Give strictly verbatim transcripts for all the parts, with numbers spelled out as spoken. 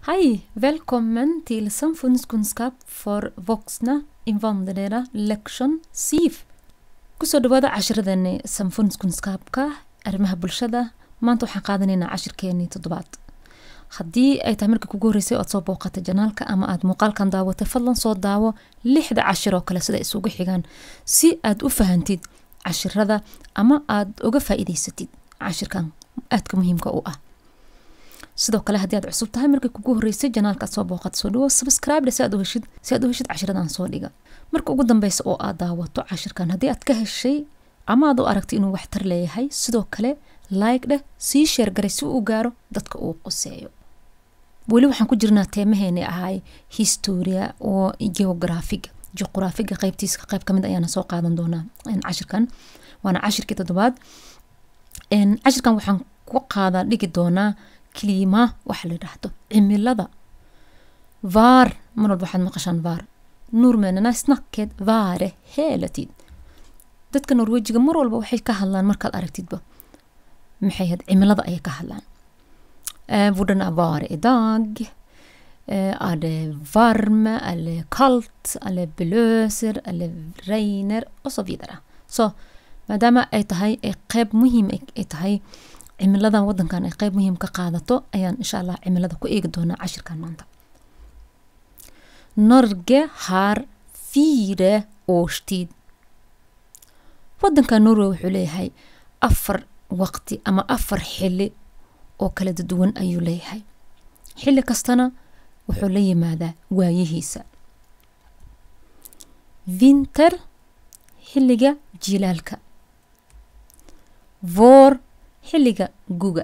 Hej, välkommen till Samfundskunskap för vuxna invandrare lektion sif. Kusoo dhawaada cashiradani samfundskunskaabka arrimaha bulshada. Maanta waxaan qaadanaynaa cashirkeennii toddobaad. Haddii ay tahay marka kugu horeysay oo aad soo booqatay janaalka ama aad muuqaalkan daawatay, fadlan soo daawo lixda cashir oo kale sida isugu xigaan si aad u fahantid cashirada ama aad uga faa'iidaysatid cashirkan aadka muhiimka u ah. sidoo kale haddii aad cusub tahay markay kugu horeysay janaalka aad soo booqato, soo dhawo subscribe si aad u heshid si aad u heshid cashiradan soo dhiga. Marka ugu dambeysa oo aad daawato cashirkan, haddii aad ka heshay ama aad u aragtay inuu waxtar leeyahay, sidoo kale like dheh, sii share garay si uu gaaro dadka uu quseeyo. weli waxaan ku jirnaa teemaheeni ahay historia oo geographic geographic qaybtiisa qayb kamid ayaana soo qaadan doonaa in cashirkan waana cashirkii toddobaad. in cashirkan waxaan ku qaadan dhigi doonaa klima waxa la yiraahdo cimilada. var mar walba waxaad maqashaan var. Norrmännen snacket vare hela tiden. dadka Norwejiga mar walba waxay ka hadlaan markaad aragtidba maxay had cimilada ay ka hadlaan. Eh, hvordan är var idag? Eh, är det varme eller kallt eller blöser eller regner och så vidare. Så maadaama ay tahay ay qayb muhiim ay tahay cimiladan wadankan ay qayb muhiim ka qaadato, ayaan insha Allah cimilada ku eegi doonaa cashirkan maanta. Norge har fire årstid. wadankan Norway wuxuu leeyahay afar waqti ama afar xilli oo kala duwan ayuu leeyahay. xilli kastana wuxuu la yimaadaa waayihiisa. Vinter xilliga jilaalka. Vår xilliga guga.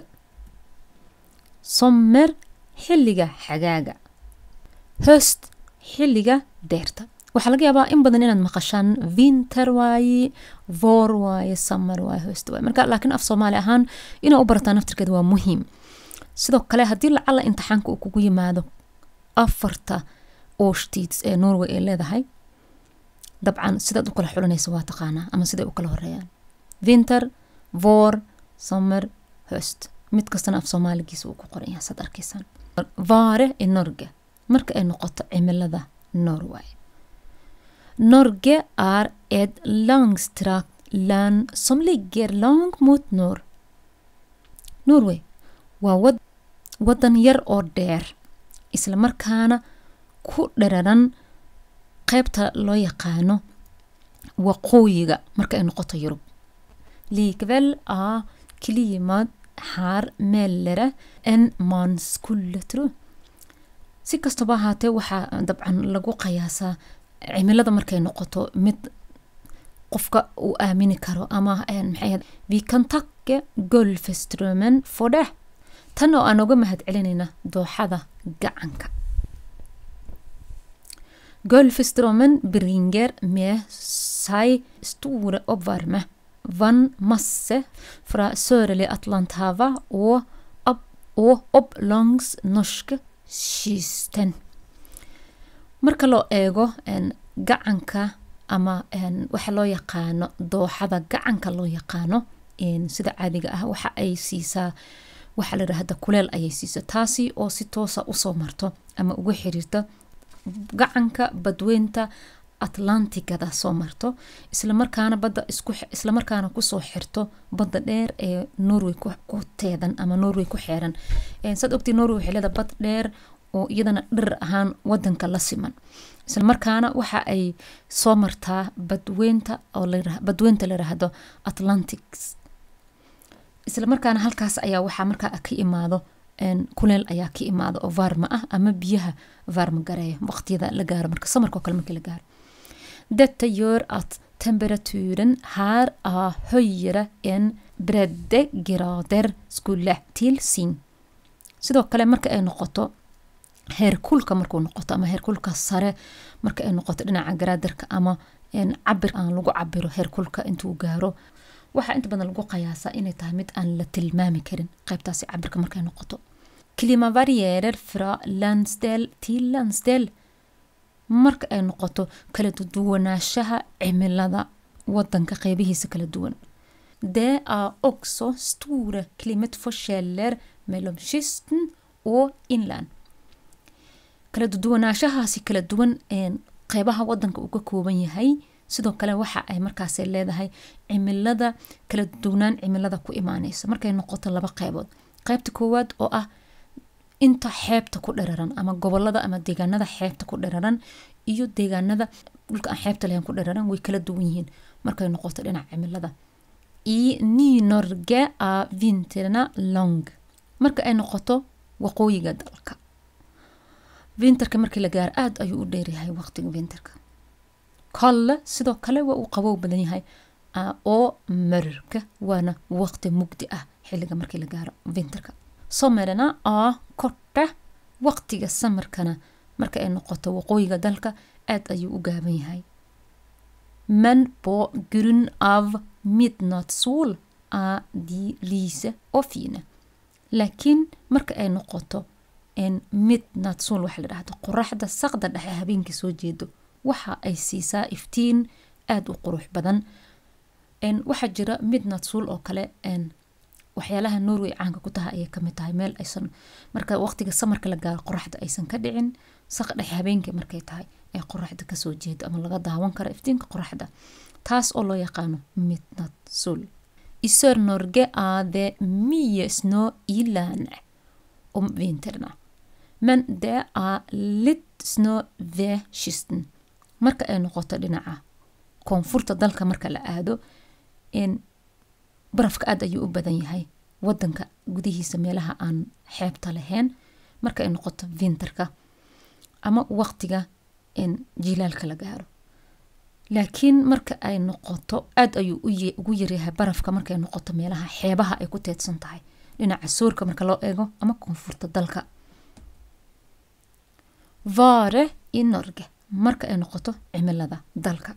Sommer xilliga xagaaga. Höst xilliga deerta. waxaa laga yaabaa in badan inaad maqashaan winter waaye, vår waaye, summer waaye, höst waaye. marka laakiin af Soomaali ahaan inaa u barataa naftirkeeda waa muhiim. sidoo kale haddii lacala imtixaanka uu kugu yimaado afarta årstids ee Norway ay leedahay, dabcan sidaad u kala xulanayso waa taqaanaa ama siday u kala horeeyaan. Winter, vår, summer, höst. mid kastana af Soomaaligiisa uu ku qoran yahay sad arkaysaan. Vare i Norge marka ay noqoto cimilada Norway. Norge är ett långstrakt land som ligger långt mot norr. Norway waa wad wadan yar oo dheer, isla markaana ku dhararan qaybta loo yaqaano waqooyiga marka ay noqoto Yurub. Likväl är klimat här mildare än man skulle tro. si kastaba ahaatee waxaa dabcan lagu qiyaasaa cimilada markay noqoto mid qofka uu aamini karo ama maxay vi kan tacka Golfströmmen för det. tan oo aan uga mahad celinayna dooxada gacanka. Golfströmmen bringer med sig stora uppvärme vannmasse fra sørlige Atlanterhavet og opp, og opp langs norske kysten. marka loo eego en gacanka ama en waxa loo yaqaano dooxada gacanka loo yaqaano in sida caadiga ah waxa ay siisaa waxa la yiraahdo kuleel ayay siisaa, taasi oo si toos ah u soo marto ama ugu xiriirto gacanka badweynta Atlantikada soo marto, isla markaana badda isku isla markaana ku soo xirto badda dheer ee Norway ku ku teedan ama Norway ku xeeran. een sad ogtii Norway waxay leedahay bad dheer oo iyadana dhir ahaan wadanka la siman, isla markaana waxa ay soo martaa badweynta oo la yiraahdo badweynta la yiraahdo Atlantic. isla markaana halkaas ayaa waxa markaa ka imaado een kuleel ayaa ka imaado oo warma ah ama biyaha warma gareeyo waqtiyada la gaaro marka samarka kale markii la gaaro. Detta gör att temperaturen här är högre än breddgrader skulle tillsin. sidoo kale marka ay noqoto heerkulka markuu noqoto ama heerkulka sare marka ay noqoto dhinaca graderka ama een cabir aan lagu cabiro heerkulka intuu gaaro, waxa inta badan lagu qiyaasaa inay tahay mid aan la tilmaami karin qaybtaasi cabirka markay noqoto. Klima varierar fra landsdel till landsdel. marka ay noqoto kala duwanaanshaha cimilada wadanka qaybihiisa kala duwan. Det är också stora klimatforskjeller mellan kysten och inland. kala duwanaanshahaasi kala duwan een qaybaha wadanka uu ka kooban yahay sidoo kale waxa ay markaas leedahay cimilada kala duwanaan cimilada ku imaanaysa markay noqoto laba qaybood qaybta koowaad oo ah inta xeebta ku dhararan ama gobolada ama deegaanada xeebta ku dhararan iyo deegaanada dhulka aan xeebta lahayn ku dhararan way kala duwan yihiin markay noqoto dhinaca cimilada i Ny-Norge är vinterna lång marka ay noqoto waqooyiga dalka winterka markii la gaar aad ayuu u dheer yahay waqtiga winterka kalla sidoo kale waa uu qabow badan yahay oo mörka waana waqti mugdi ah xilliga markii la gaaro winterka sommarna är korta waqtiga samarkana marka ay noqoto waqooyiga dalka aad ayuu u gaaban yahay men på grund av midnattssol är de lyse och fina laakiin marka ay noqoto en midnattssol waxa la dhahdo qoraxda saqda dhexe habeenkii soo jeedo waxa ay siisaa iftiin aad u qurux badan en waxa jira midnattssol oo kale en waxyaalaha Norway caanka ku tahay ay kamid tahay meel aysan marka waqtiga samarka la gaaro qoraxda aysan ka dhicin saq dhexe habeenkii markay tahay ay qoraxda ka soo jeedo ama laga daawan karo iftiinka qoraxda taas oo loo yaqaano midnattssol I Sør-Norge är det mycket snö i länet om vinterna men det är lite snö vid kysten marka ay noqoto dhinaca koonfurta dalka marka la aado in barafka aad ayuu u badan yahay wadanka gudihiisa meelaha aan xeebta lahayn marka ay noqoto winterka ama waqtiga in jilaalka la gaaro laakiin marka ay noqoto aad ayuu ugu yaryahay barafka marka ay noqoto meelaha xeebaha ay ku teedsan tahay dhinaca soorka marka loo eego ama koonfurta dalka vare i Norge marka ay noqoto cimilada dalka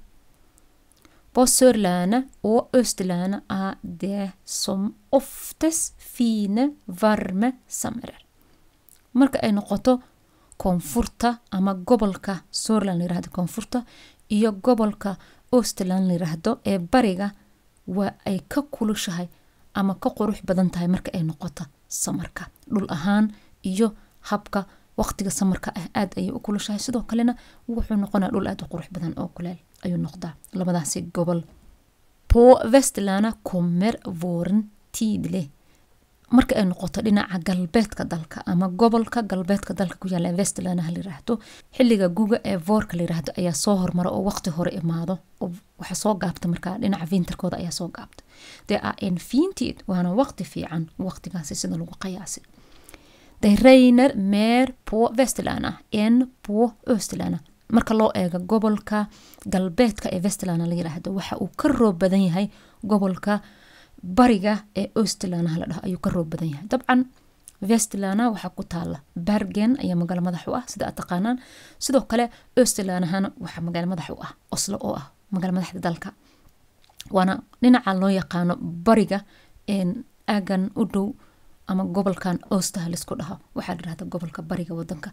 på Sørlandet og Østlandet är det som oftast fine varme somrar marka ay noqoto koonfurta ama gobolka Sørland la yiraahdo koonfurta iyo gobolka Østland la yiraahdo ee bariga waa ay ka kulushahay ama ka qurux badan tahay marka ay noqoto samarka dhul ahaan iyo habka waqtiga samarka ah aad ay u kulushahay sidoo kalena wuxuu noqonaa dhul aad u qurux badan oo kuleel ayuu noqdaa labadaasi gobol på Västlandet kommer våren tidlig marka ay noqoto dhinaca galbeedka dalka ama gobolka galbeedka dalka ku yaala Västlandet hal yiraahdo xilliga guga ee voorka la yiraahdo ayaa soo hormaro oo waqti hore imaado oo waxa soo gaabta marka dhinaca winterkooda ayaa soo gaabta det är en fin tid waana waqti fiican waqtigaasi sida lagu qiyaasay det regner mer på Västlandet än på Östlandet marka loo eego gobolka galbeedka ee Västlandet la yiraahdo waxa uu ka roob badan yahay gobolka bariga ee Östlandet la dhaho ayuu ka roob badan yahay dabcan Västlandet waxa ku taala Bergen ayaa magaalo madax u ah sida aad taqaanaan sidoo kale Östlandet waxa magaalo madax u ah Oslo oo ah magaalo madaxda dalka waana dhinaca loo yaqaano bariga een aagan u dhow ama gobolkan Östa la isku dhaho waxa la yiraahdaa gobolka bariga wadanka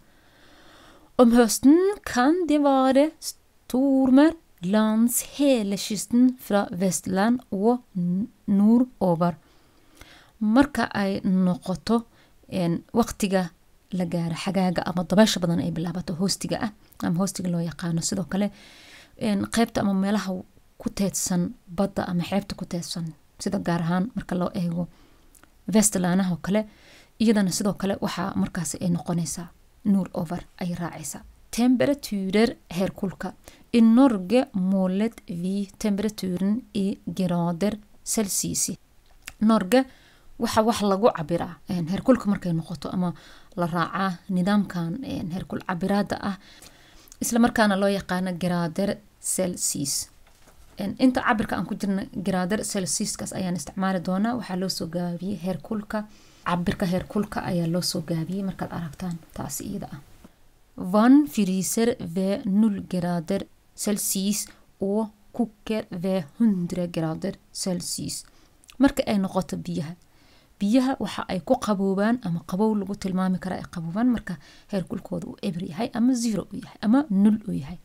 om hösten kan det vara stormar langs hela kysten fra Västland och nordover marka ay noqoto en waqtiga la gaaro xagaaga ama dabaysha badan ay bilaabato hoostiga ah ama hoostiga loo yaqaano sidoo kale en qaybta ama meelaha ku teedsan badda ama xeebta ku teedsan sida gaar ahaan marka loo eego Västland oo kale iyadana sidoo kale waxa markaas ay noqonaysaa nordover ay raacaysaa temperaturer herkulka i Norge målet vi temperaturen i grader Celsius Norge waxa wax lagu cabiraa een herkulka markay noqoto ama la raacaa nidaamkan een herkul cabiraada ah isla markaana loo yaqaan grader Celsius een inta cabirka aan ku jirna grader Celsius kaas ayaan isticmaali doonaa waxa loo soo gaabiyay herkulka cabirka herkulka ayaa loo soo gaabiyay markaad aragtaan taas iyada ah Vann fryser ved noll grader Celsius og koker ved hundra grader Celsius marka ay noqoto biyaha biyaha waxa ay ku qaboobaan ama qabow lagu tilmaami kara ay qaboobaan marka heerkulkoodu uu eber yahay ama zero u yahay ama null u yahay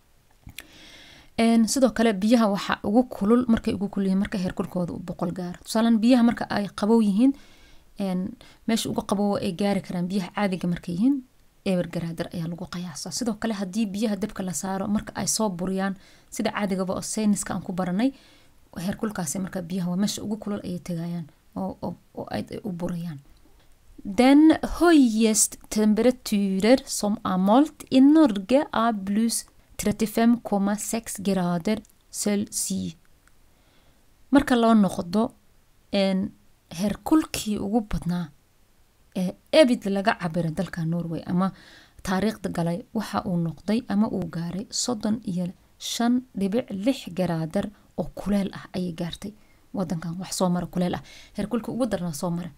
een sidoo kale biyaha waxa ugu kulul markay ugu kulul yihiin marka heerkulkoodu uu boqol gaaro tusaale biyaha marka ay qabow yihiin een meesha ugu qabow ay gaari karaan biyaha caadiga markay yihiin eber garaadar ayaa lagu qiyaasaa. sidoo kale haddii biyaha dabka la saaro marka ay soo buriyaan sida caadigaba oo sayniska aan ku baranay heerkulkaasi marka biyaha waa meesha ugu kulul ayay tegayaan oo oo ay u burayaan. Den høyeste temperaturer som er målt i Norge er pluss trettifem komma seks grader Celsius. Marka loo noqdo en heerkulkii ugu badnaa ee ebid laga cabiro dalka Norway ama taariikhda galay waxa uu noqday ama uu gaaray soddon iyo shan dhibic lix grader oo kuleel ah ayay gaartay wadankan wax soo mara kuleel ah heerkulka ugu darna soo mara.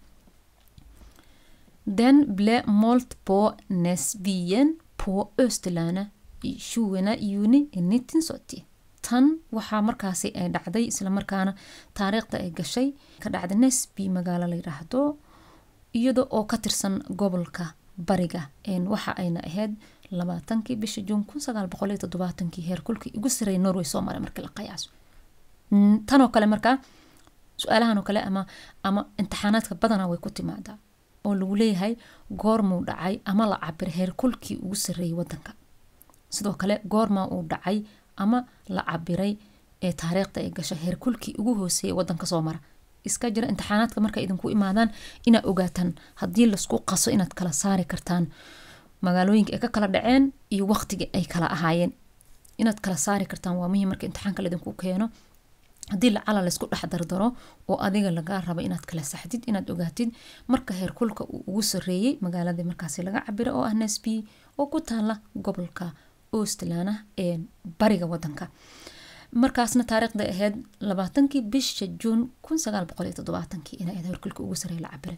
Den ble målt på Nesbyen på Østlandet i tjuende juni i nitten sytti. Tan waxaa markaasi ay dhacday isla markaana taariikhda ay gashay ka dhacday Nesby magaalo la yiraahdo iyadoo oo ka tirsan gobolka bariga een waxa ayna ahayd labaatankii bisha Juun kun sagaal boqol iyo toddobaatankii heerkulkii ugu sareeyay Norway soo maray markii la qiyaaso. tan oo kale marka su'aalahan oo kale ama ama imtixaanaadka badanaa way ku timaadaa oo lagu leeyahay goormuu dhacay ama la cabir heerkulkii ugu sareeyay wadanka. sidoo kale goorma uu dhacay ama la cabiray ee taariikhda ay gashay heerkulkii ugu hooseeyay wadanka soo mara. iska jira imtixaanaadka marka idinku imaadaan ina ogaataan haddii la isku qaso inaad kala saari kartaan magaalooyinka ay ka kala dhaceen iyo waqtiga ay kala ahaayeen inaad kala saari kartaan waa muhiim marka imtixaanka la idinku keeno. haddii la cala la isku dhex dardaro oo adiga laga rabo inaad kala saxdid inaad ogaatid marka heerkulka uu ugu sareeyay magaalada markaasi laga cabiro oo ah Nesby oo ku taala gobolka Østland ee bariga wadanka. markaasna taariikhda ahayd labaatankii bisha Juun kun sagaal boqol iyo toddobaatankii ina heerkulka ugu sareeyay la cabiray.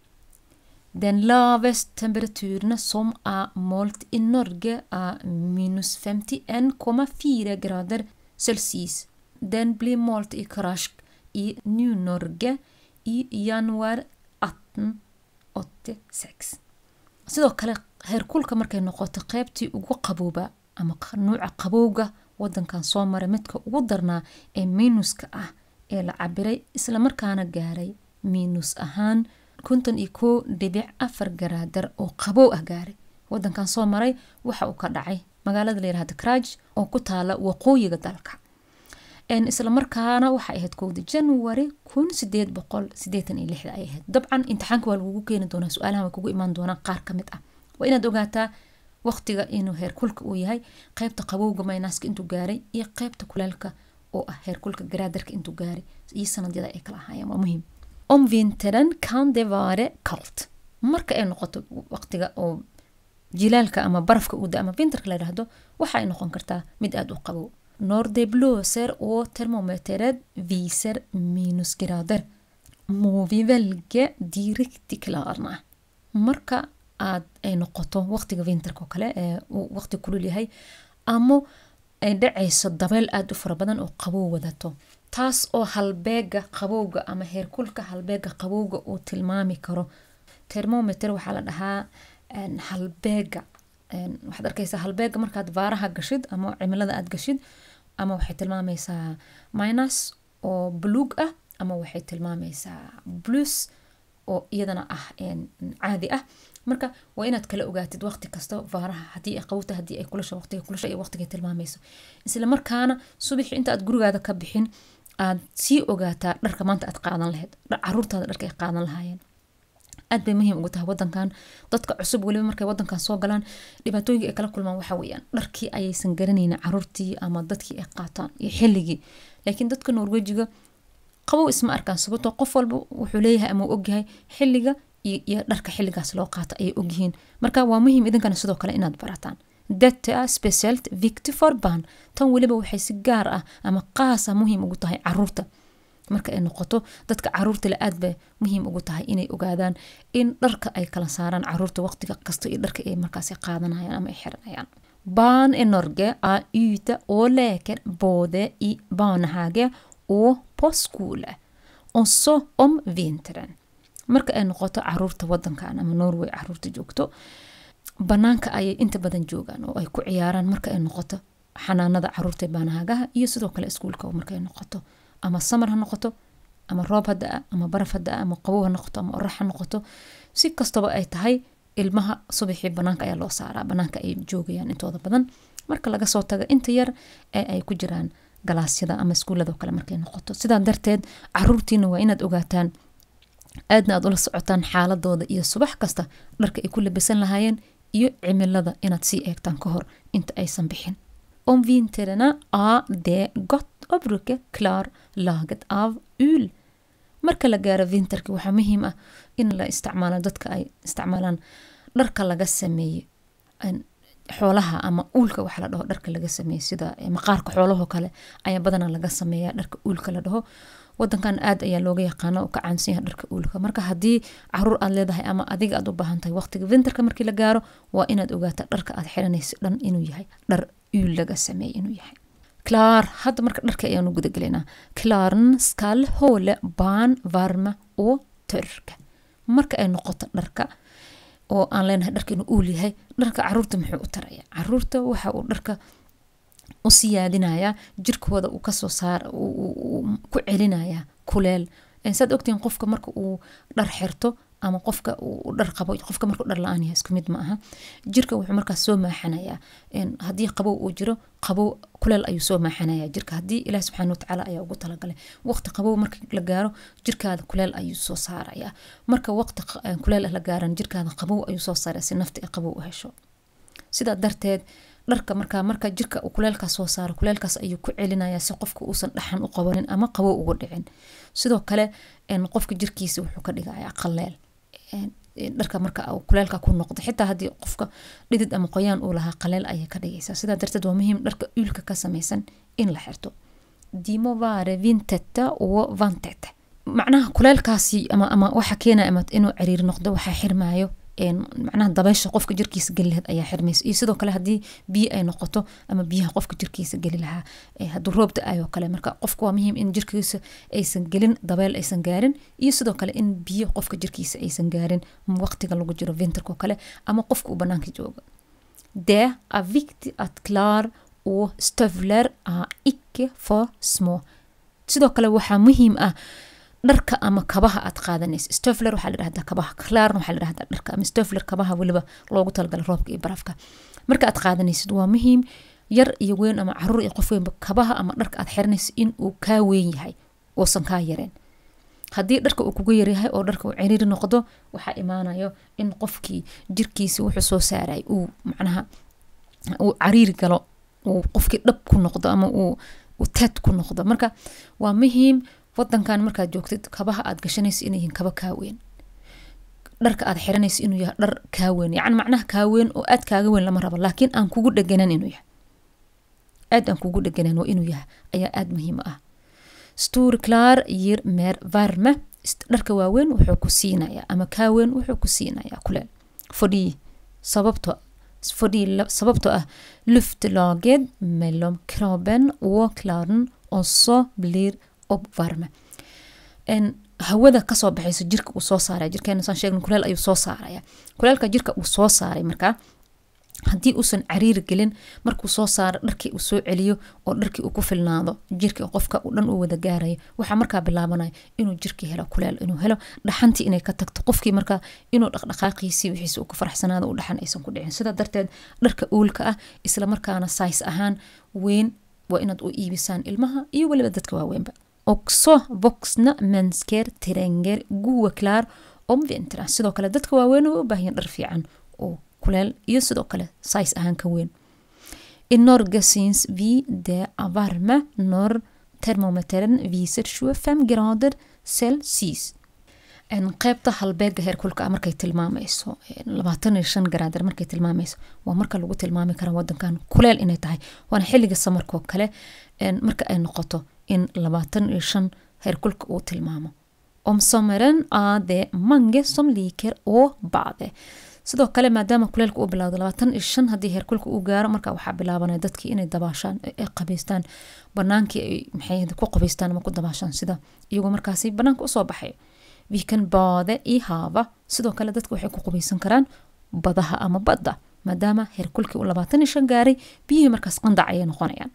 Den laveste temperaturene som er målt i Norge er minus femtien komma fire grader Celsius. Den blir målt i Karasjk i Nord-Norge i januar atten åttiseks. sidoo kale heerkulka markay noqoto qaybtii ugu qabooba ama nuuca qabowga wadankan soo maray midka ugu darnaa ee minuska ah ee la cabiray isla markaana gaaray minus ahaan konton iyo kow dhibic afar grader oo qabow ah gaaray wadankan soo maray waxa uu ka dhacay magaalada la yiraahdo Karaj oo ku taala waqooyiga dalka. en isla markaana waxa ay ahayd kowda January kun sideed boqol siddeetan iyo lix ay ahayd. dabcan imtixaanka waa lagu keeni doonaa su'aalaha way kugu iman doonaan qaar kamid ah waa inaad ogaataa waqtiga inuu heerkulka uu yahay qaybta qabowga maynaska intuu gaaray iyo qaybta kuleelka oo ah heerkulka graderka intuu gaaray iyo sanadyada ay kala ahaayeen waa muhiim. om vinteren kan det vara kallt marka ay noqoto waqtiga oo jilaalka ama barafka uu da ama winterka la yiraahdo waxa ay noqon kartaa mid aad u qabow. Når det blåser og termometeret viser minusgrader, må vi velge de riktig klarene. Marka aad ay noqoto waqtiga winterka oo kale ee waqti kulul yahay ama ay dhacayso dabeel aad u fara badan oo qabow wadato taas oo halbeega qabowga ama heerkulka halbeega qabowga uu tilmaami karo. Thermometer waxa la dhahaa halbeega waxaad arkaysaa halbeega markaad vaaraha gashid ama cimilada aad gashid ama waxay tilmaamaysaa minus oo buluug ah ama waxay tilmaamaysaa plus oo iyadana ah caadi ah. marka waa inaad kala ogaatid waqti kasta vaaraha hadii ay qawta hadii ay kulasha waqtiga kulasha iyo waqtiga tilmaamayso isla markaana subax inta aad gurigaada ka bixin aad si ogaataa dharka maanta aad qaadan lahayd caruurtaada dharka ay qaadan lahaayeen. aad bay muhiim ugu tahay wadankan dadka cusub waliba markay wadankan soo galaan dhibaatooyinka ay kala kulmaan waxa weeyaan dharkii ayaysan garanayna caruurtii ama dadkii ay qaataan iyo xilligii. laakiin dadka Norwejiga qabow isma arkaan sababtoo qof walba wuxuu leeyahay ama og yahay xilliga iyo dharka xilligaas loo qaato ay og yihiin. marka waa muhiim idinkana sidoo kale inaad barataan. Detta är speciellt viktigt för barn. tan waliba waxay si gaar ah ama qaas ah muhiim ugu tahay caruurta. marka ay noqoto dadka caruurta la aad bay muhiim ugu tahay inay ogaadaan in dharka ay kala saaraan caruurta waqtiga kasta iyo dharka ay markaas qaadanayaan ama ay xiranayaan. Barn i Norge är ute och leker både i barnehage och på skola också om vintern. marka ay noqoto caruurta wadankan ama Norway caruurta joogto banaanka ay inta badan joogaan oo ay ku ciyaaraan marka ay noqoto xanaanada caruurta baanahagaha iyo sidoo kale iskuulka marka ay noqoto ama summer ha noqoto ama roob hada ama baraf hada ama qabow ha noqoto ama orax ha noqoto si kastaba ay tahay ilmaha subaxii banaanka ayaa loo saaraa, banaanka ay joogayaan intooda badan marka laga soo tago inta yar ee ay ku jiraan galaasyada ama iskuulada kale markay noqoto. sidaa darteed caruurtiina waa inaad ogaataan aadna aad ula socotaan xaaladooda iyo subax kasta dharka ay ku labisan lahaayeen iyo cimilada inaad sii eegtaan ka hor inta aysan bixin. Om vinterna är det gott att bruka klarlaget av ull. marka la gaaro vinterka waxaa muhiim ah in la isticmaalo dadka ay isticmaalaan dharka laga sameeyay xoolaha ama uulka waxa la dhaho dharka laga sameeyay sida maqaarka xoolaha kale ayaa badanaa laga sameeyaa dharka uulka la dhaho. wadankan aad ayaa looga yaqaana oo ka caansan yahay dharka uulka. marka haddii caruur aad leedahay ama adiga aad u baahan tahay waqtiga winterka markii la gaaro waa inaad ogaataa dharka aad xiranayso dhan inuu yahay dhar uul laga sameeyay inuu yahay. Klar, hadda marka dharka ayaanu guda gelaynaa. Klaren skal hålla barn varma och torka. marka ay noqoto dharka oo aan leenahay dharka inuu uul yahay, dharka caruurta muxuu u taraya? caruurta waxa uu dharka u siyaadinaya jirkooda uu ka soo saar uu ku celinaya kuleel. saad ogtiin qofka marka uu dhar xirto ama qofka uu dhar qabo, qofka markuu dhar la'aan yahay isku mid ma aha. jirka wuxuu markaa soo maaxanaya in haddii qabow uu jiro, qabow kuleel ayuu soo maaxanaya jirka. haddii Ilaahay subxaanahu wa tacaala ayaa ugu talagalay waqti qabow marka la gaaro jirkaada kuleel ayuu soo saaraya. marka waqti kuleel la gaaran jirkaada qabow ayuu soo saaraya si nafta ay qabow u hesho. sidaa darteed dharka marka marka jirka uu kuleelka soo saaro, kuleelkaas ayuu ku celinaya si qofka uusan dhaxan u qabanin ama qabow ugu dhicin. sidoo kale in qofka jirkiisa wuxuu ka dhigayaa qaleel dharka marka uu kuleelka ku noqdo, xitaa haddii qofka dhidid ama qoyaan uu lahaa qaleel ayay ka dhigaysaa. sidaa darteed waa muhiim dharka uulka ka samaysan in la xirto. dimo vare vintetta oo vantetta, macnaha kuleelkaasi ama ama waxa keenaya ama inuu ciriir noqdo waxa xirmaayo macnaha dabaysha qofka jirkiisa gali lahayd ayaa xirmaysa. iyo sidoo kale haddii biyo ay noqoto ama biyaha qofka jirkiisa gali lahaa hadduu roob da'ayo kale, marka qofka waa muhiim in jirkiisa aysan gelin, dabeyl aysan gaarin, iyo sidoo kale in biyo qofka jirkiisa aysan gaarin waqtiga lagu jiro winterka kale ama qofka uu banaanka joogo. Det är viktigt att klar och stövlar är icke för små. sidoo kale waxaa muhiim ah dharka ama kabaha aad qaadanayso. stövlar waxa la yiraahdaa kabaha, klar waxa la yiraahdaa dharka ama stövlar kabaha waliba loogu talagalay roobka iyo barafka. marka aad qaadanaysid waa muhiim yar iyo weyn ama caruur iyo qof weynba kabaha ama dharka aad xiranayso in uu ka weyn yahay oo san ka yareen. haddii dharka uu kugu yar yahay oo dharka uu ciriir noqdo waxa imaanayo in qofkii jirkiisa wuxuu soo saaray uu macnaha uu ciriir galo, uu qofkii dhab ku noqdo ama uu uu tad ku noqdo. marka waa muhiim wadankan markaad joogtid kabaha aad gashanayso inay yihiin kaba kaa weyn, dharka aad xiranayso inuu yahay dhar kaa weyn, yacni macnaha kaa weyn oo aad kaaga weyn lama rabo, laakiin aan kugu dheganan inuu yahay aad aan kugu dheganan waa inuu yahay ayaa aad muhiim ah. stor klar ger mer varme, dharka waaweyn wuxuu ku siinaya ama kaa weyn wuxuu ku siinaya kuleel. fadhi sababto fadhi sababto ah luftlaget mellan kroppen och klaren och så blir uppvärme. en hawada ka soo baxayso jirka uu soo saaray, jirkeena san sheegno kuleel ayuu soo saaraya. kuleelka jirka uu soo saaray marka haddii uusan ciriir gelin markuu soo saaro dharkii uu soo celiyo oo dharkii uu ku filnaado jirka qofka uu dhan u wada gaarayo, waxa markaa bilaabanaya inuu jirkii helo kuleel, inuu helo dhaxantii inay ka tagto qofkii marka inuu dhaqdhaqaaqiisii wixiisa uu ku faraxsanaado uu dhaxan aysan ku dhicin. sidaa darteed dharka uulka ah isla markaana size ahaan weyn waa inaad u iibisaan ilmaha iyo waliba dadka waaweynba. också vuxna människor tränger goda kläder om vintern. sidoo kale dadka waaweyn u baahan dhar fiican oo kuleel iyo sidoo kale size ahaan ka weyn. I Norge syns vi det är varme när termometern visar tjugofem grader Celsius. en qaybta halbeega heerkulka markay tilmaamayso labaatan iyo shan grader markay tilmaamayso waa marka lagu tilmaami kara wadankan kuleel inay tahay, waana xilliga samarkoo kale marka ay noqoto in labaatan iyo shan heerkulka uu tilmaamo. om sommaren är det många som liker att bada. sidoo kale maadaama kuleelka uu bilowdo labaatan iyo shan haddii heerkulka uu gaaro marka waxaa bilaabanaya dadkii inay dabaashaan ay qabaystaan banaankii ay maxay ku qabaystaan ama ku dabaashaan sida iyagoo markaasi banaanka u soo baxay. vi kan bada i hava, sidoo kale dadku waxay ku qabaysan karaan badaha ama badda maadaama heerkulka uu labaatan iyo shan gaaray, biyihii markaas qandac ayay noqonayaan.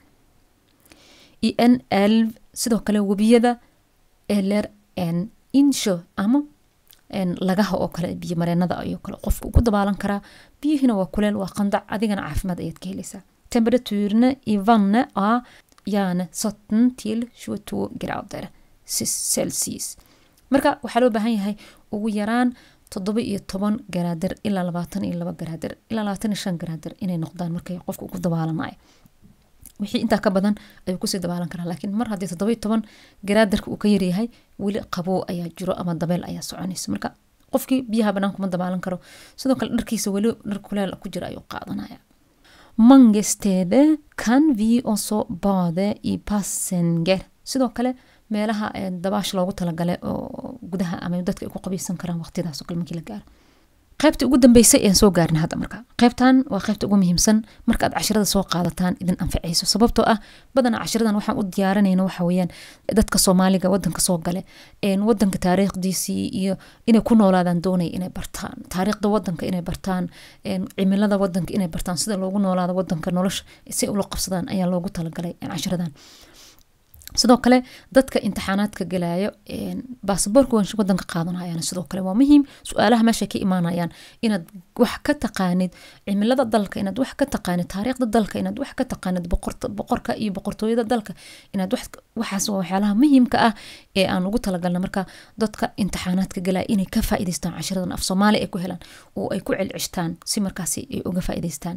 i en älv, sidoo kale webiyada eller en insjö ama een lagaha oo kale biyo mareenada ayuu kale qofku ku dabaalan karaa biyihina waa kuleel waa qandac adigana caafimaad ayaad ka helaysaa temperaturerna i vannet är gärna sjutton till tjugotvå grader Celsius marka waxaa loo baahan yahay ugu yaraan toddoba iyo toban garaadir ilaa labaatan iyo laba garaadir ilaa labaatan iyo shan garaadir inay noqdaan markay qofku ku dabaalanayo wixii inta ka badan ay ku sii dabaalan karaa laakiin mar haddii toddoba iyo toban garaadirka uu ka yar yahay weli qabow ayaa jiro ama dabeel ayaa soconaysa marka qofkii biyaha banaanka kuma dabaalan karo sidoo kale dharkiisa weli dhar kuleel ku jira ayuu qaadanaya Mange steder kan vi också bada i bassänger sidoo kale meelaha dabaash loogu talagalay oo gudaha ama dadka ay ku qabaysan karaan waqtidaas oo kale markii la gaaro qaybta ugu dambeysay ee soo gaarna hadda marka qaybtan waa qaybta ugu muhiimsan marka aad casharada soo qaadataan idin anfacayso sababtoo ah badan casharadan waxaan u diyaarinayna waxa weeyaan dadka Soomaaliga wadanka soo gale ee wadanka taariikhdiisii iyo inay ku noolaadaan doonay inay bartaan taariikhda wadanka inay bartaan ee cimilada wadanka inay bartaan sida loogu noolaado wadanka nolosha si ula qabsadaan ayaa loogu talagalay casharadan sidoo kale dadka imtixaanaadka galaayo een baasaboorka waan wadanka qaadanayaan sidoo kale waa muhiim su'aalaha meesha ka imaanayaan inaad wax ka taqaanid cimilada dalka inaad wax ka taqaanid taariikhda dalka inaad wax ka taqaanid boqorta boqorka iyo boqortooyada dalka inaad wax waxaas waa waxyaalaha muhiimka ah ee aan ugu talagalna marka dadka imtixaanaadka galaa inay ka faa'iideystaan casharadan af Soomaali ay ku helaan oo ay ku celcishtaan si markaasi ay uga faa'iideystaan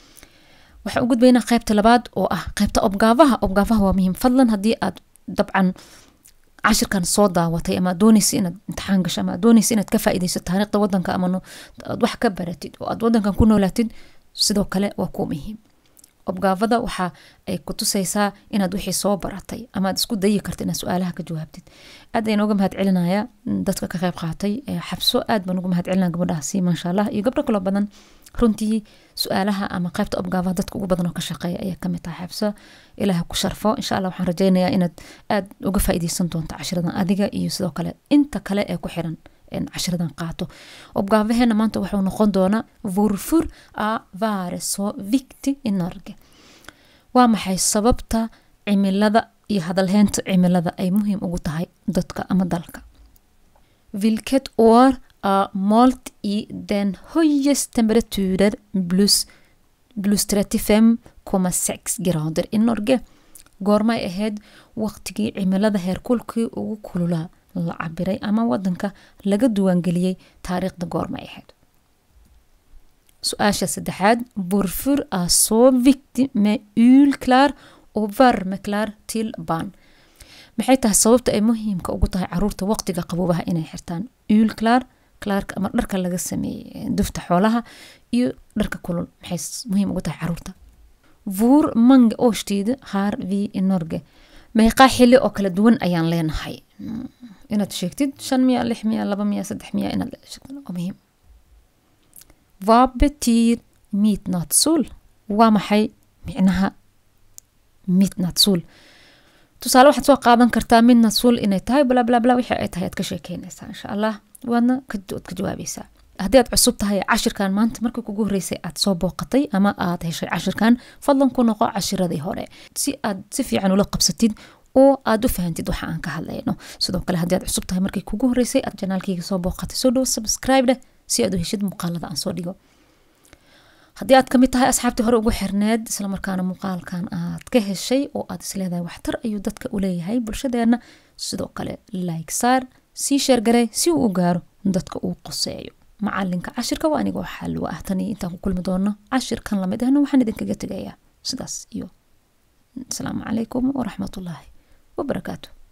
waxa ugu gudbayna qaybta labaad oo ah qaybta obgaafaha obgaafaha waa muhiim fadlan hadii aad dabcan cashirkan soo daawatay ama doonaysid inaad imtixaan gasho ama doonaysid inaad ka faa'iideyso taariikhda wadanka ama aad wax ka baratid oo aad wadankan ku noolaatid sidoo kale waa ku muhiim obgaafada waxa ay ku tusaysaa inaad wixii soo baratay ama aad isku dayi kartid inaad su'aalaha ka jawaabtid aad ayaan uga mahad celinaya dadka ka qayb qaatay xabso aad baan uga mahad celinaa gabadhaasi ma sha Allah iyo gabdho kale badan runtii su'aalaha ama qaybta obgaafaha dadka ugu badan oo ka shaqeeya ayaa kamid tahay xabso ilaaha ku sharfo insha Allah waxaan rajaynayaa inaad aad uga faa'iideysan doonto cashiradan adiga iyo sidoo kale inta kale ee ku xiran in cashiradan qaato obgaafaheena maanta wuxuu noqon doonaa varför är vara så viktig i Norge waa maxay sababta cimilada iyo hadalheynta cimilada ay muhiim ugu tahay dadka ama dalka vilket år är målt i den högsta temperaturer plus plus trettiofem komma sex grader i Norge goormay ahayd waqtigii cimilada heerkulkii ugu kululaa la cabiray ama wadanka laga duwan galiyay taariikhda goormay ahayd su'aasha saddexaad varför är så viktigt med ölklar och värmeklar till barn maxay tahay sababta ay muhiimka ugu tahay caruurta waqtiga qaboobaha inay xirtaan ölklar clark ama dharka laga sameeyay dufta xoolaha iyo dharka kulul maxay muhiim ugu tahay caruurta voor mange årstider har vi i Norge meeqa xilli oo kala duwan ayaan leenahay inaad sheegtid shan miya lix miya laba miya saddex miya inaad sheegtid oo muhiim vad betyder midnattssol waa maxay micnaha midnattssol tusaale waxaad soo qaadan kartaa midnattssol inay tahay bla bla bla wixii ay tahay aad ka sheekeynaysaa insha Allah waana ka dood ka jawaabaysaa haddii aad cusub tahay cashirkan maanta markii kugu horeysay aad soo booqatay ama aad heshay cashirkan fadlan ku noqo cashiradii hore si aad si fiican ula qabsatid oo aad u fahantid waxa aan ka hadlayno sidoo kale haddii aad cusub tahay markii kugu horeysay aad channelkayga soo booqatay soo dhow subscribe leh si aad u heshid muuqaalada aan soo dhigo haddii aad kamid tahay asxaabtii hore ugu xirneed isla markaana muuqaalkan aad ka heshay oo aad isleedahay waxtar ayuu dadka u leeyahay bulshadeena sidoo kale like saar si share garay si uu u gaaro dadka uu qoseeyo macalinka cashirka waa aniga waxa loo ahtani inta ku kulmi doono cashirkan lamid ahna waxaan idinkaga tagayaa sidaas iyo assalaamu calaykum wa rahmatullaahi wa barakaatuh